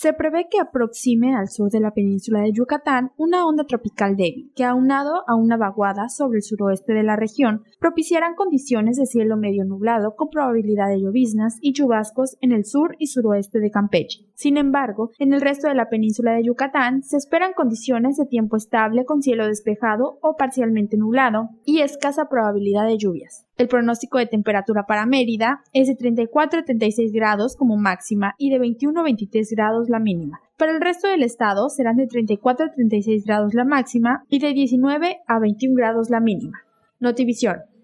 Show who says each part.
Speaker 1: Se prevé que aproxime al sur de la península de Yucatán una onda tropical débil, que aunado a una vaguada sobre el suroeste de la región, propiciarán condiciones de cielo medio nublado con probabilidad de lloviznas y chubascos en el sur y suroeste de Campeche. Sin embargo, en el resto de la península de Yucatán se esperan condiciones de tiempo estable con cielo despejado o parcialmente nublado y escasa probabilidad de lluvias. El pronóstico de temperatura para Mérida es de 34 a 36 grados como máxima y de 21 a 23 grados la mínima. Para el resto del estado serán de 34 a 36 grados la máxima y de 19 a 21 grados la mínima. Notivisión.